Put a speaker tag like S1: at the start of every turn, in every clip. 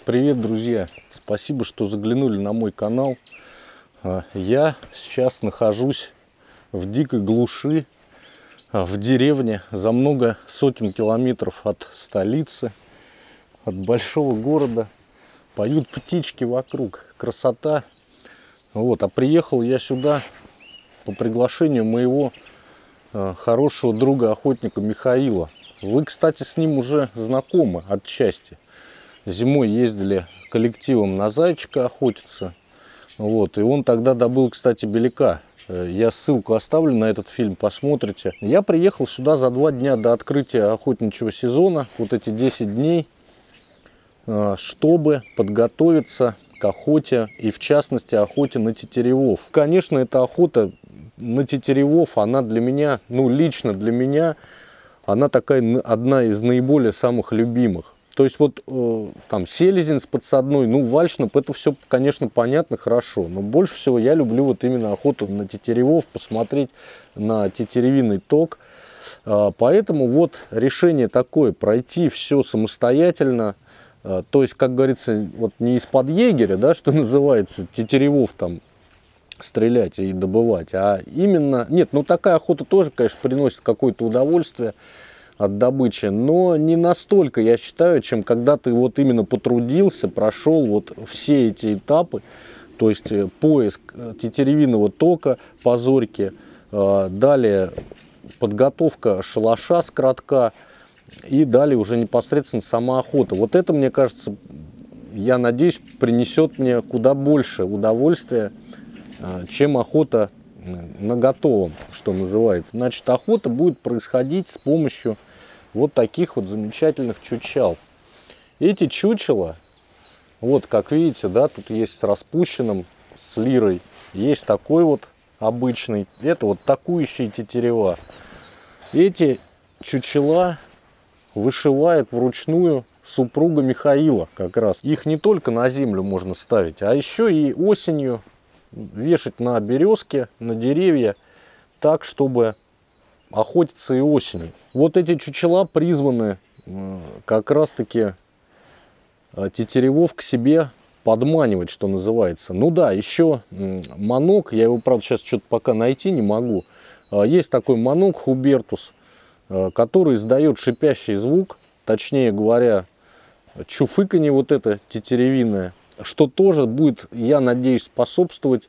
S1: Привет, друзья! Спасибо, что заглянули на мой канал. Я сейчас нахожусь в дикой глуши, в деревне, за много сотен километров от столицы, от большого города. Поют птички вокруг, красота. Вот, а приехал я сюда по приглашению моего хорошего друга охотника Михаила. Вы, кстати, с ним уже знакомы отчасти. Зимой ездили коллективом на зайчика охотиться. Вот, и он тогда добыл, кстати, беляка. Я ссылку оставлю на этот фильм, посмотрите. Я приехал сюда за 2 дня до открытия охотничьего сезона, вот эти 10 дней, чтобы подготовиться к охоте, и в частности охоте на тетеревов. Конечно, эта охота на тетеревов, она для меня, лично для меня, она такая одна из наиболее самых любимых. То есть вот там селезень с подсадной, вальшнап, это все, конечно, понятно, хорошо. Но больше всего я люблю вот именно охоту на тетеревов, посмотреть на тетеревиный ток. Поэтому вот решение такое, пройти все самостоятельно. То есть, как говорится, вот не из-под егеря, да, что называется, тетеревов там стрелять и добывать, а именно... Нет, такая охота тоже, конечно, приносит какое-то удовольствие от добычи, но не настолько, я считаю, чем когда ты вот именно потрудился, прошел вот все эти этапы, то есть поиск тетеревиного тока по зорьке, далее подготовка шалаша с кротка и далее уже непосредственно сама охота. Вот это, мне кажется, я надеюсь, принесет мне куда больше удовольствия, чем охота на готовом, что называется. Значит, охота будет происходить с помощью вот таких вот замечательных чучел. Эти чучела, вот как видите, да, тут есть с распущенным, с лирой, есть такой вот обычный, это вот такующие тетерева. Эти чучела вышивает вручную супруга Михаила как раз. Их не только на землю можно ставить, а еще и осенью вешать на березки, на деревья, так, чтобы охотиться и осенью. Вот эти чучела призваны как раз-таки тетеревов к себе подманивать, что называется. Еще манок, я его, правда, сейчас что-то пока найти не могу. Есть такой манок хубертус, который издает шипящий звук, точнее говоря, чуфыканье вот это тетеревиное, что тоже будет, я надеюсь, способствовать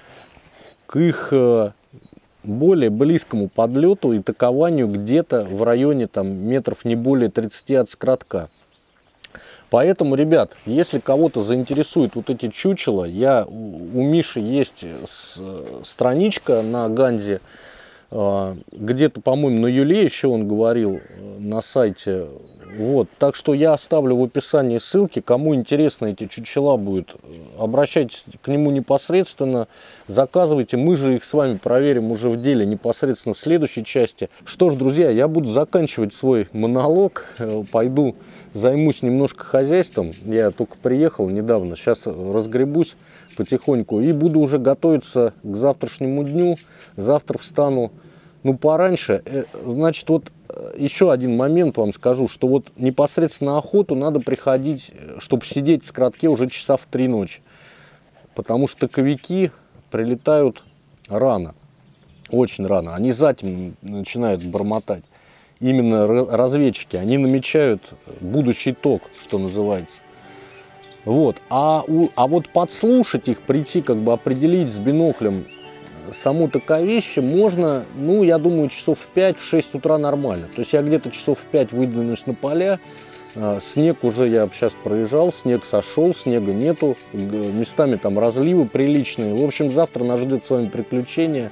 S1: к их более близкому подлету и такованию где-то в районе метров не более 30 от скоротка. Поэтому, ребят, если кого-то заинтересует вот эти чучела, у Миши есть страничка на Ганзе, где-то, по-моему, на Юле еще он говорил на сайте. Вот, так что я оставлю в описании ссылки, кому интересно эти чучела будут, обращайтесь к нему непосредственно, заказывайте, мы же их с вами проверим уже в деле непосредственно в следующей части. Что ж, друзья, я буду заканчивать свой монолог, пойду займусь немножко хозяйством, я только приехал недавно, сейчас разгребусь потихоньку и буду уже готовиться к завтрашнему дню, завтра встану пораньше. Значит, вот еще один момент вам скажу, что вот непосредственно на охоту надо приходить, чтобы сидеть в скоротке уже часа в 3 ночи. Потому что таковики прилетают рано, очень рано. Они затем начинают бормотать. Именно разведчики, они намечают будущий ток, что называется. Вот. А вот подслушать их, прийти, определить с биноклем само таковище можно, я думаю, часов в 5-6 утра нормально. То есть я где-то часов в 5 выдвинусь на поля, снег уже я сейчас проезжал, снег сошел, снега нету, местами там разливы приличные. В общем, завтра нас ждет с вами приключения.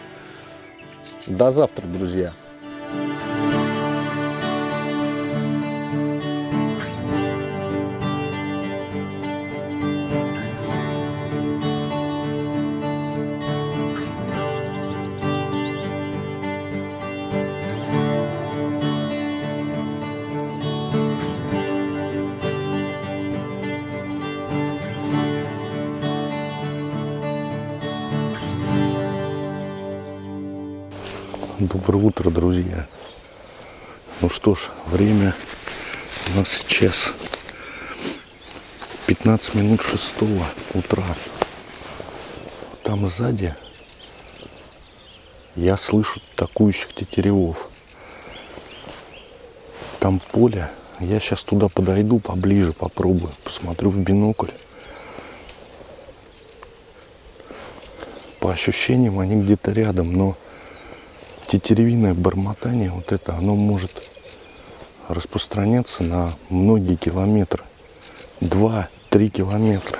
S1: До завтра, друзья. Доброе утро, друзья. Ну что ж, время у нас сейчас 15 минут 6 утра. Там сзади я слышу атакующих тетеревов. Там поле. Я сейчас туда подойду поближе, попробую. Посмотрю в бинокль. По ощущениям они где-то рядом, но тетеревиное бормотание, вот это, оно может распространяться на многие километры. 2-3 километра.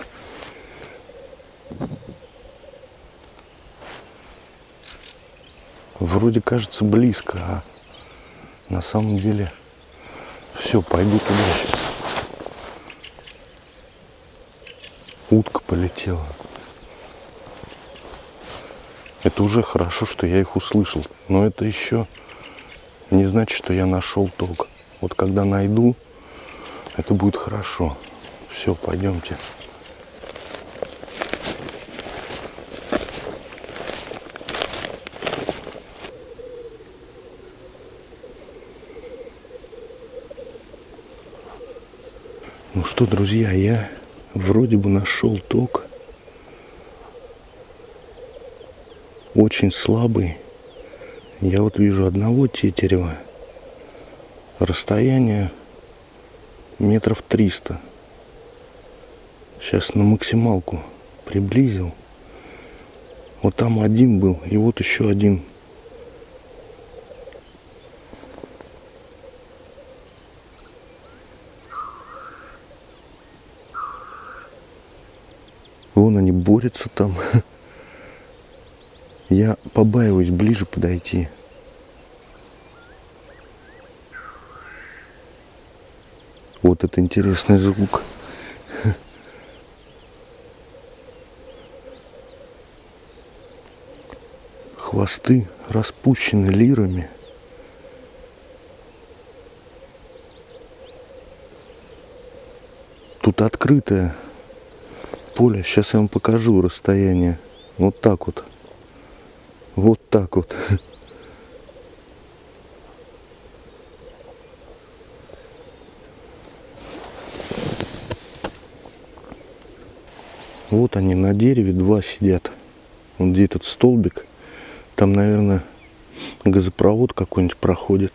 S1: Вроде кажется близко, а на самом деле все, пойду туда сейчас. Утка полетела. Это уже хорошо, что я их услышал, но это еще не значит, что я нашел ток. Вот когда найду, это будет хорошо. Все, пойдемте. Ну что, друзья, я вроде бы нашел ток. Очень слабый. Я вот вижу одного тетерева. Расстояние метров 300. Сейчас на максималку приблизил. Вот там один был, и вот еще один. Вон они борются там. Я побаиваюсь ближе подойти. Вот это интересный звук. Хвосты распущены лирами. Тут открытое поле. Сейчас я вам покажу расстояние. Вот так вот. Вот так вот. Вот они на дереве, два сидят. Вот где этот столбик. Там, наверное, газопровод какой-нибудь проходит.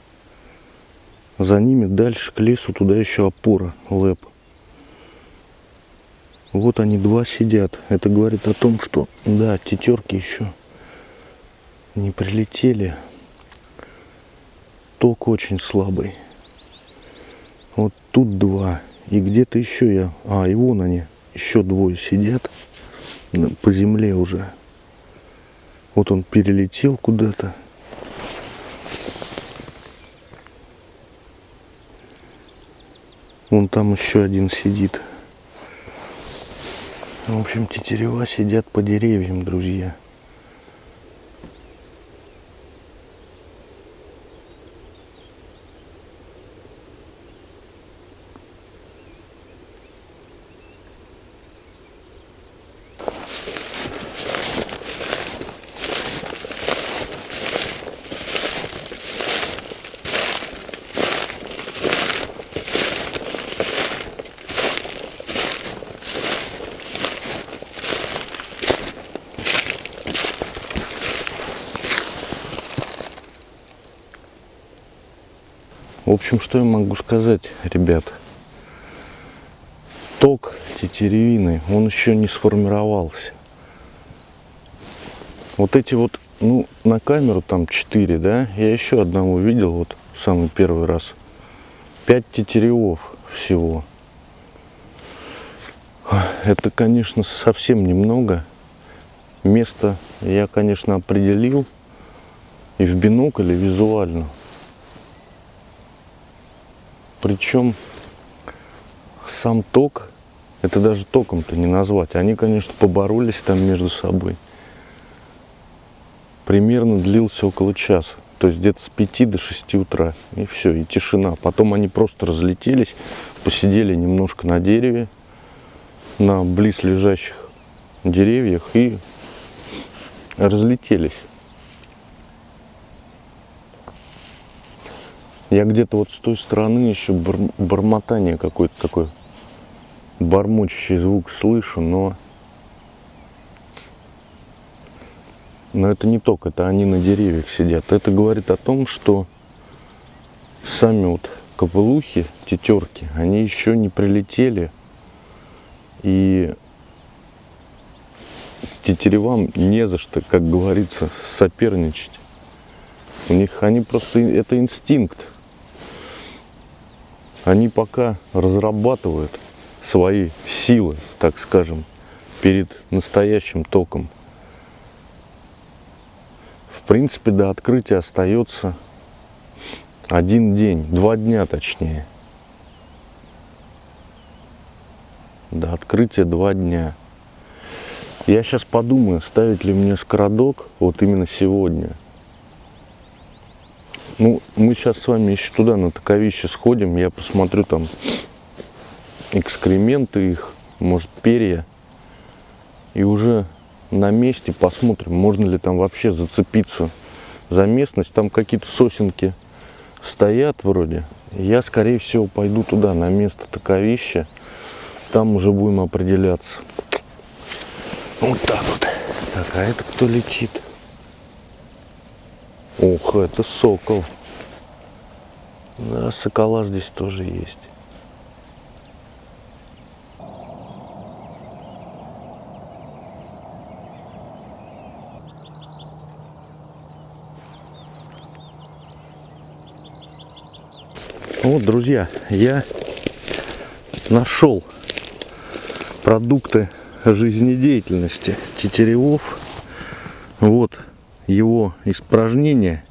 S1: За ними дальше к лесу, туда еще опора, ЛЭП. Вот они два сидят. Это говорит о том, что, да, тетерки еще не прилетели. Ток очень слабый. Вот тут два. И где-то еще я... А, и вон они. Еще двое сидят по земле уже. Вот он перелетел куда-то. Вон там еще один сидит. В общем, тетерева сидят по деревьям, друзья. В общем, что я могу сказать, ребят? Ток тетеревины, он еще не сформировался. Вот эти вот, ну, на камеру там 4, да? Я еще одного видел, вот, самый первый раз. 5 тетеревов всего. Это, конечно, совсем немного. Место я, конечно, определил. И в бинокль, и визуально. Причем сам ток, это даже током-то не назвать. Они, конечно, поборолись там между собой. Примерно длился около часа. То есть где-то с 5 до 6 утра. И все, и тишина. Потом они просто разлетелись, посидели немножко на дереве, на близлежащих деревьях и разлетелись. Я где-то вот с той стороны еще бормотание какое-то такое бормочущий звук слышу, но это не только, это они на деревьях сидят. Это говорит о том, что сами вот копылухи, тетерки, они еще не прилетели, и тетеревам не за что, как говорится, соперничать. У них они просто, это инстинкт. Они пока разрабатывают свои силы, так скажем, перед настоящим током. В принципе, до открытия остается 1 день, 2 дня точнее. До открытия 2 дня. Я сейчас подумаю, ставить ли мне скородок вот именно сегодня. Ну, мы сейчас с вами еще туда на таковище сходим, я посмотрю там экскременты их, может перья, и уже на месте посмотрим, можно ли там вообще зацепиться за местность. Там какие-то сосенки стоят вроде. Я, скорее всего, пойду туда, на место таковища, там уже будем определяться. Вот так вот. Так, а это кто летит? Ох, это сокол. Да, сокола здесь тоже есть. Вот, друзья, я нашел продукты жизнедеятельности тетеревов. Вот его испражнение.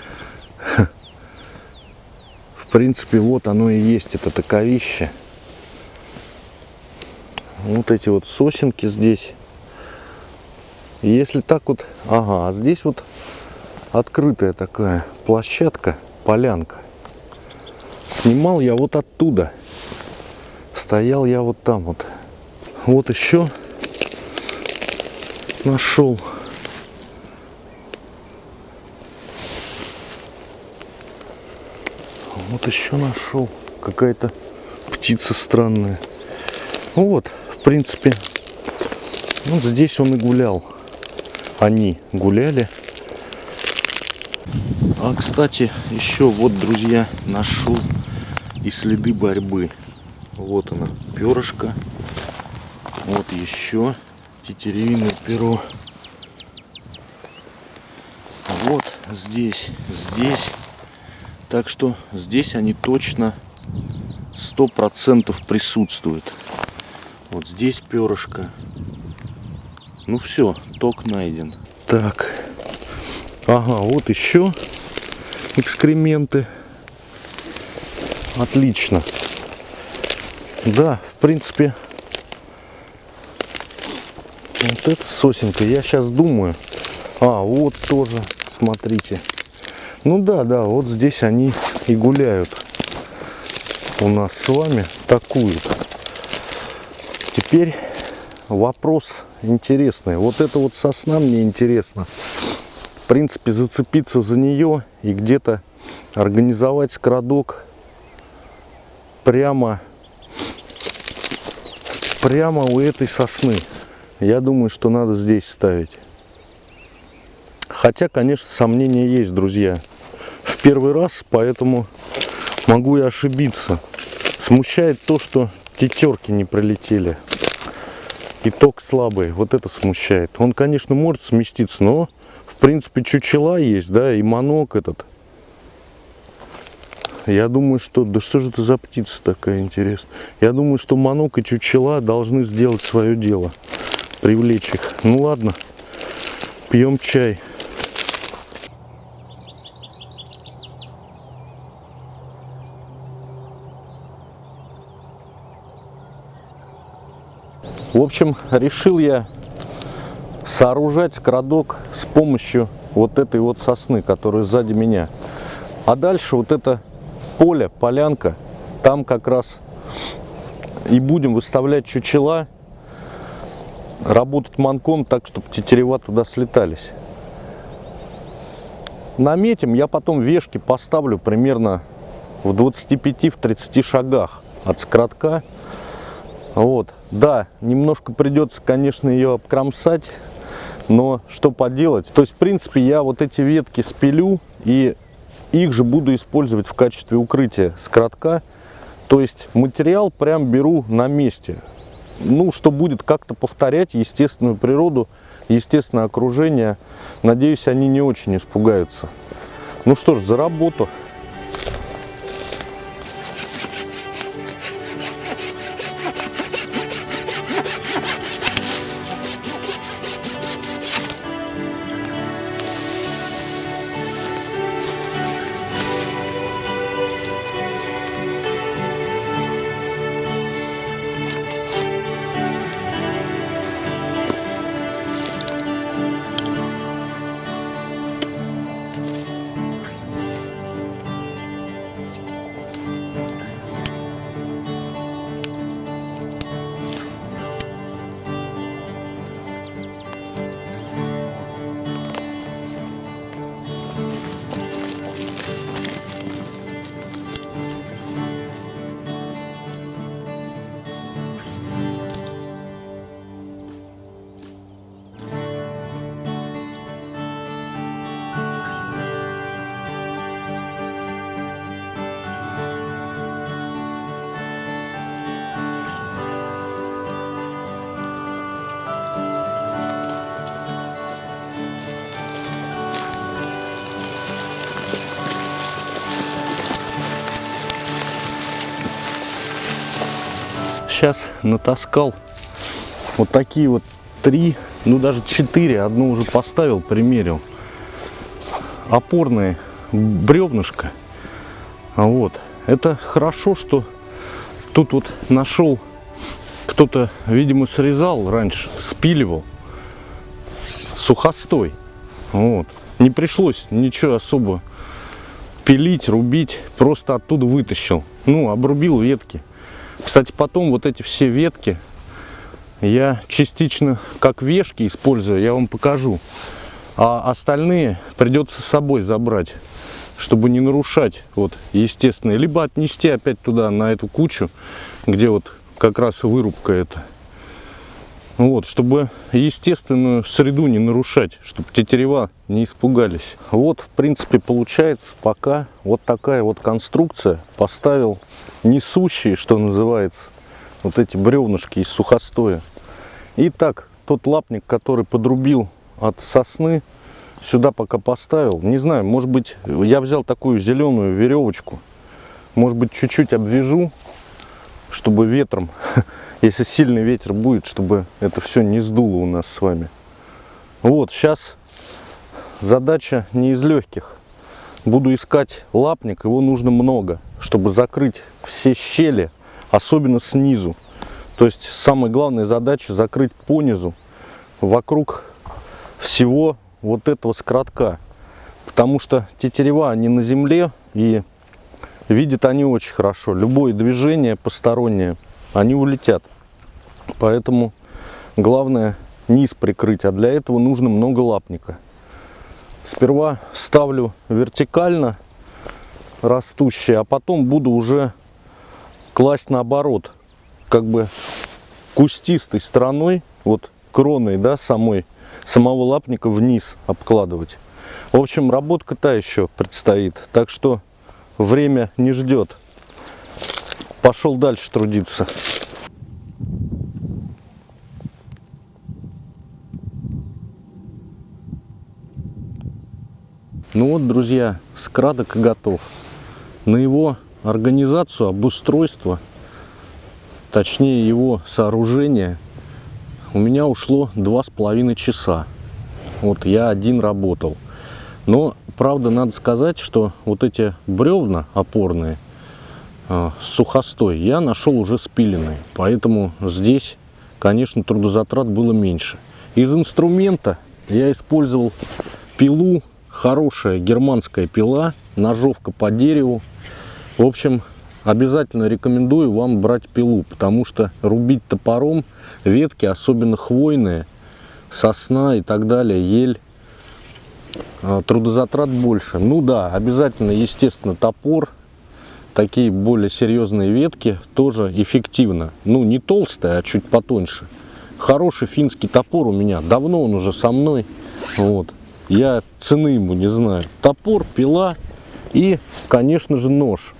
S1: В принципе, вот оно и есть, это таковище. Вот эти вот сосенки здесь. Если так вот, ага, а здесь вот открытая такая площадка, полянка. Снимал я вот оттуда. Стоял я вот там вот. Вот еще нашел. Вот еще нашел. Какая-то птица странная. Ну вот, в принципе, вот здесь он и гулял. Они гуляли. А, кстати, еще вот, друзья, нашел и следы борьбы. Вот она, перышко. Вот еще тетеревиное перо. Вот здесь, здесь. Так что здесь они точно 100% присутствуют. Вот здесь перышко. Ну все, ток найден. Так. Ага, вот еще экскременты. Отлично. Да, в принципе, вот эта сосенка. Я сейчас думаю. А, вот тоже, смотрите. Ну да, да, вот здесь они и гуляют. У нас с вами такуют. Теперь вопрос интересный. Вот эта вот сосна мне интересна. В принципе, зацепиться за нее и где-то организовать скородок прямо у этой сосны. Я думаю, что надо здесь ставить. Хотя, конечно, сомнения есть, друзья. В первый раз, поэтому могу и ошибиться. Смущает то, что тетерки не прилетели. И ток слабый. Вот это смущает. Он, конечно, может сместиться, но, в принципе, чучела есть, да, и манок этот. Я думаю, что... Да что же это за птица такая интересная? Я думаю, что манок и чучела должны сделать свое дело. Привлечь их. Ну ладно. Пьем чай. В общем, решил я сооружать скородок с помощью вот этой вот сосны, которая сзади меня. А дальше вот это поле, полянка, там как раз и будем выставлять чучела, работать манком так, чтобы тетерева туда слетались. Наметим, я потом вешки поставлю примерно в 25-30 шагах от скородка. Вот, да, немножко придется, конечно, ее обкромсать, но что поделать. То есть, в принципе, я вот эти ветки спилю и их же буду использовать в качестве укрытия скоротка. То есть материал прям беру на месте. Ну, что будет как-то повторять естественную природу, естественное окружение. Надеюсь, они не очень испугаются. Ну что ж, за работу. Сейчас натаскал вот такие вот 3, ну даже 4, одну уже поставил, примерил. Опорные бревнышко. Вот. Это хорошо, что тут вот нашел, кто-то, видимо, срезал раньше, спиливал сухостой. Вот. Не пришлось ничего особо пилить, рубить, просто оттуда вытащил. Ну, обрубил ветки. Кстати, потом вот эти все ветки я частично как вешки использую, я вам покажу. А остальные придется с собой забрать, чтобы не нарушать вот естественные. Либо отнести опять туда, на эту кучу, где вот как раз вырубка эта. Вот, чтобы естественную среду не нарушать, чтобы тетерева не испугались. Вот, в принципе, получается пока вот такая вот конструкция. Поставил несущие, что называется, вот эти бревнышки из сухостоя. И так, тот лапник, который подрубил от сосны, сюда пока поставил. Не знаю, может быть, я взял такую зеленую веревочку. Может быть, чуть-чуть обвяжу, чтобы ветром, если сильный ветер будет, чтобы это все не сдуло у нас с вами. Вот, сейчас задача не из легких. Буду искать лапник, его нужно много, чтобы закрыть все щели, особенно снизу. То есть самая главная задача закрыть понизу, вокруг всего вот этого скоротка. Потому что тетерева, они на земле, и видят они очень хорошо. Любое движение постороннее, они улетят. Поэтому главное низ прикрыть, а для этого нужно много лапника. Сперва ставлю вертикально растущие, а потом буду уже класть наоборот, как бы кустистой стороной, вот кроной, да, самого лапника вниз обкладывать. В общем, работка та еще предстоит, так что время не ждет. Пошел дальше трудиться. Ну вот, друзья, скрадок готов. На его организацию, обустройство, точнее его сооружение, у меня ушло 2,5 часа. Вот я один работал. Но, правда, надо сказать, что вот эти бревна опорные, сухостой, я нашел уже спиленные. Поэтому здесь, конечно, трудозатрат было меньше. Из инструмента я использовал пилу. Хорошая германская пила, ножовка по дереву. В общем, обязательно рекомендую вам брать пилу, потому что рубить топором ветки, особенно хвойные, сосна и так далее, ель, трудозатрат больше. Ну да, обязательно, естественно, топор, такие более серьезные ветки тоже эффективно. Ну, не толстая, а чуть потоньше. Хороший финский топор у меня. Давно он уже со мной. Вот. Я цены ему не знаю. Топор, пила и, конечно же, нож.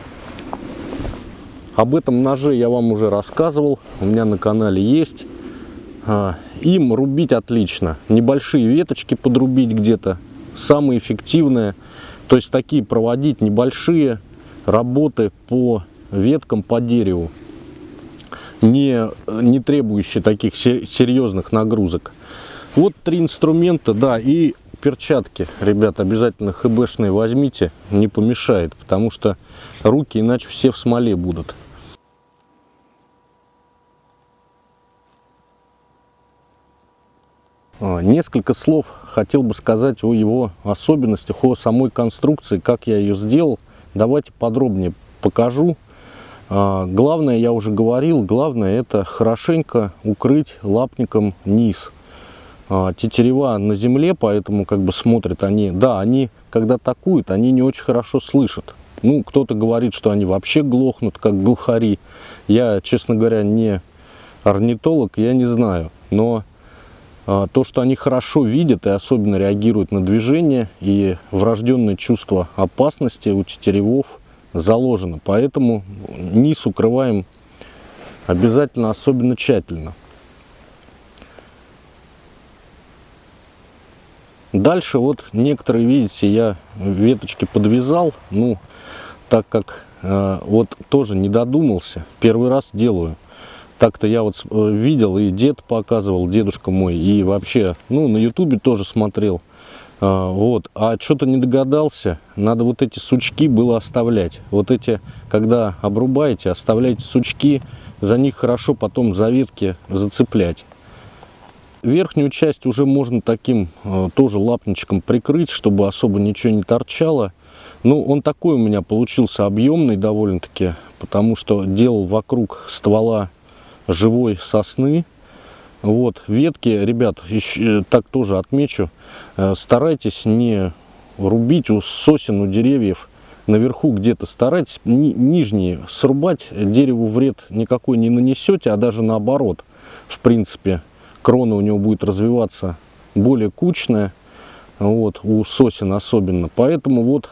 S1: Об этом ноже я вам уже рассказывал. У меня на канале есть. Им рубить отлично. Небольшие веточки подрубить где-то. Самое эффективное. То есть такие проводить небольшие работы по веткам, по дереву. Не требующие таких серьезных нагрузок. Вот 3 инструмента, да, и перчатки, ребят, обязательно ХБшные возьмите, не помешает, потому что руки иначе все в смоле будут. Несколько слов хотел бы сказать о его особенностях, о самой конструкции, как я ее сделал. Давайте подробнее покажу. Главное, я уже говорил, главное это хорошенько укрыть лапником низ. Тетерева на земле, поэтому как бы смотрят они, да, они когда атакуют, они не очень хорошо слышат. Ну, кто-то говорит, что они вообще глохнут, как глухари. Я, честно говоря, не орнитолог, я не знаю. Но то, что они хорошо видят и особенно реагируют на движение, и врожденное чувство опасности у тетеревов заложено. Поэтому низ укрываем обязательно особенно тщательно. Дальше вот некоторые, видите, я веточки подвязал, ну, так как вот тоже не додумался, первый раз делаю. Так-то я вот видел, и дед показывал, дедушка мой, и вообще, ну, на ютубе тоже смотрел. Вот, а что-то не догадался, надо вот эти сучки было оставлять. Вот эти, когда обрубаете, оставляйте сучки, за них хорошо потом за ветки зацеплять. Верхнюю часть уже можно таким тоже лапничком прикрыть, чтобы особо ничего не торчало. Ну, он такой у меня получился объемный довольно-таки, потому что делал вокруг ствола живой сосны. Вот, ветки, ребят, еще, так тоже отмечу, старайтесь не рубить у сосен, у деревьев наверху где-то, старайтесь нижние срубать, дереву вред никакой не нанесете, а даже наоборот, в принципе. Крона у него будет развиваться более кучная, вот, у сосен особенно. Поэтому вот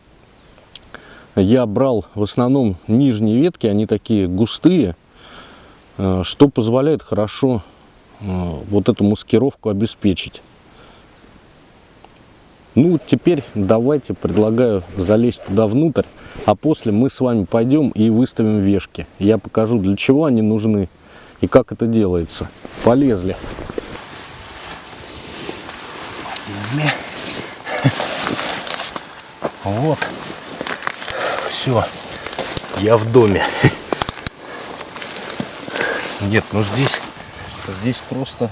S1: я брал в основном нижние ветки, они такие густые, что позволяет хорошо вот эту маскировку обеспечить. Ну, теперь давайте, предлагаю залезть туда внутрь, а после мы с вами пойдем и выставим вешки. Я покажу, для чего они нужны и как это делается. Полезли. Полезли. Вот. Все. Я в доме. Нет, ну здесь просто...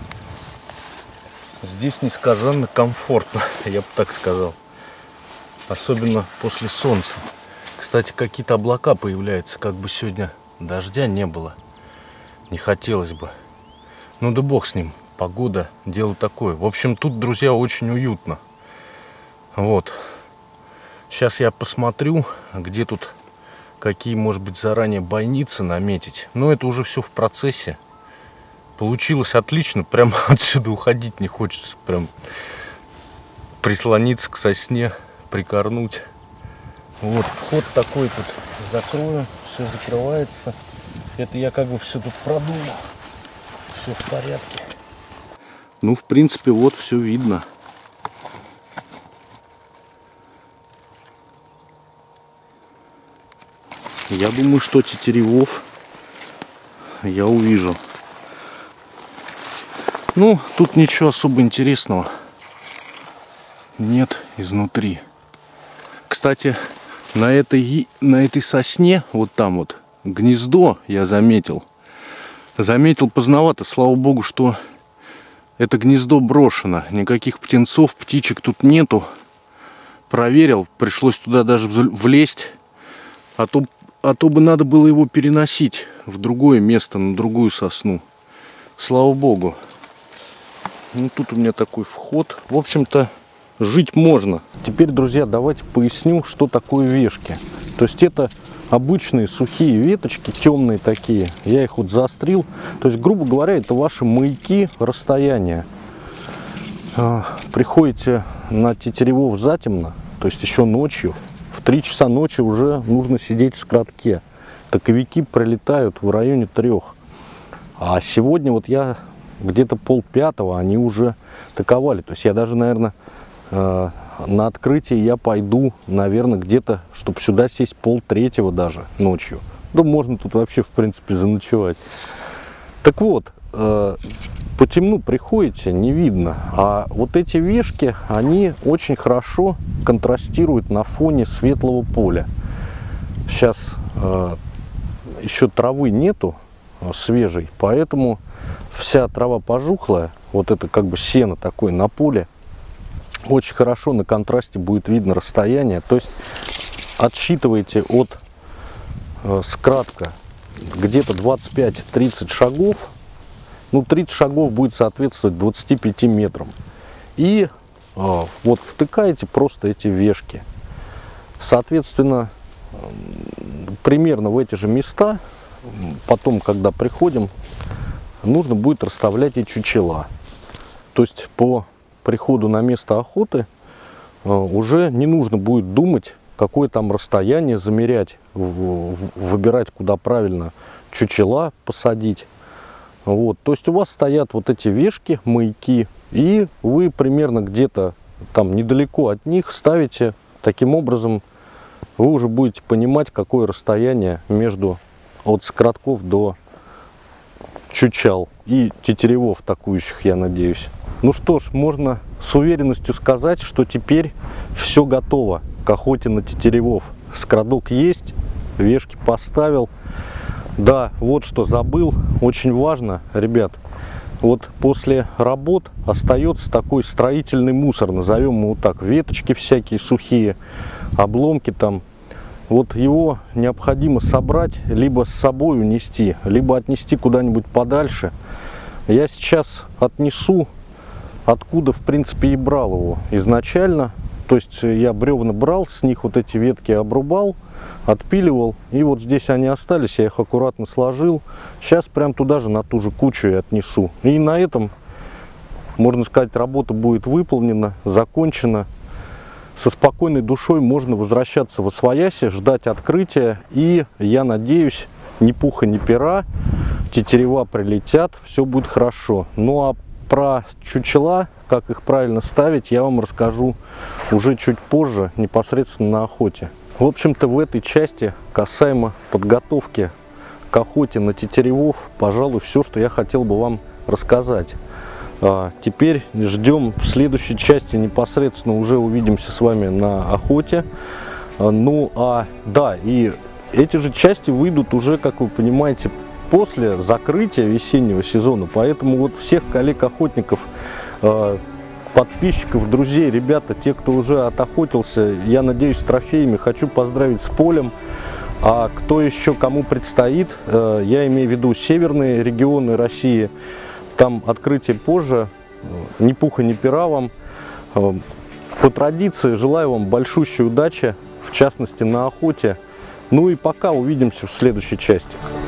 S1: Здесь несказанно комфортно, я бы так сказал. Особенно после солнца. Кстати, какие-то облака появляются, как бы сегодня дождя не было. Не хотелось бы. Ну да бог с ним. Погода, дело такое. В общем, тут, друзья, очень уютно. Вот. Сейчас я посмотрю, где тут какие, может быть, заранее бойницы наметить. Но это уже все в процессе. Получилось отлично. Прям отсюда уходить не хочется. Прям прислониться к сосне, прикорнуть. Вот вход такой тут закрою. Все закрывается. Это я как бы все тут продумал. Все в порядке. Ну, в принципе, вот все видно. Я думаю, что тетеревов я увижу. Ну, тут ничего особо интересного нет изнутри. Кстати, на этой сосне, вот там вот, гнездо я заметил. Заметил поздновато, слава богу, что это гнездо брошено. Никаких птенцов, птичек тут нету. Проверил, пришлось туда даже влезть. А то бы надо было его переносить в другое место, на другую сосну. Слава богу. Ну, тут у меня такой вход. В общем-то, жить можно. Теперь, друзья, давайте поясню, что такое вешки. То То есть это обычные сухие веточки, темные такие. Я их вот заострил. То есть, грубо говоря, это ваши маяки расстояния. Приходите на Тетеревов затемно, то есть еще ночью. В 3 часа ночи уже нужно сидеть в скрадке. Таковики пролетают в районе 3. А сегодня вот я где-то 4:30, они уже таковали. То есть я даже, наверное, на открытие я пойду, наверное, где-то, чтобы сюда сесть 2:30 даже ночью. Да можно тут вообще, в принципе, заночевать. Так вот, по темну приходите, не видно. А вот эти вешки, они очень хорошо контрастируют на фоне светлого поля. Сейчас еще травы нету свежей, поэтому вся трава пожухлая. Вот это как бы сено такое на поле. Очень хорошо на контрасте будет видно расстояние. То есть отсчитываете от скрадка где-то 25-30 шагов. Ну, 30 шагов будет соответствовать 25 метрам. И вот втыкаете просто эти вешки. Соответственно, примерно в эти же места, потом, когда приходим, нужно будет расставлять и чучела. То есть по приходу на место охоты уже не нужно будет думать, какое там расстояние замерять, выбирать, куда правильно чучела посадить. Вот, то есть у вас стоят вот эти вешки, маяки, и вы примерно где-то там недалеко от них ставите. Таким образом вы уже будете понимать, какое расстояние между от скрадков до чучел и тетеревов атакующих, я надеюсь. Ну что ж, можно с уверенностью сказать, что теперь все готово к охоте на тетеревов. Скрадок есть, вешки поставил. Да, вот что забыл, очень важно, ребят, вот после работ остается такой строительный мусор, назовем его так, веточки всякие сухие, обломки там. Вот его необходимо собрать, либо с собой унести, либо отнести куда-нибудь подальше. Я сейчас отнесу, откуда, в принципе, и брал его изначально. То есть я бревна брал, с них вот эти ветки обрубал, отпиливал. И вот здесь они остались, я их аккуратно сложил. Сейчас прям туда же, на ту же кучу и отнесу. И на этом, можно сказать, работа будет выполнена, закончена. Со спокойной душой можно возвращаться во свояси, ждать открытия. И я надеюсь, ни пуха, ни пера, тетерева прилетят, все будет хорошо. Ну а про чучела, как их правильно ставить, я вам расскажу уже чуть позже, непосредственно на охоте. В общем-то, в этой части, касаемо подготовки к охоте на тетеревов, пожалуй, все, что я хотел бы вам рассказать. Теперь ждем в следующей части, непосредственно уже увидимся с вами на охоте. Ну, да, и эти же части выйдут уже, как вы понимаете, после закрытия весеннего сезона. Поэтому вот всех коллег-охотников, подписчиков, друзей, ребята, те, кто уже отохотился, я надеюсь, с трофеями, хочу поздравить с полем. А кто еще, кому предстоит, я имею в виду северные регионы России, там открытие позже, ни пуха, ни пера вам. По традиции желаю вам большущей удачи, в частности на охоте. Ну и пока, увидимся в следующей части.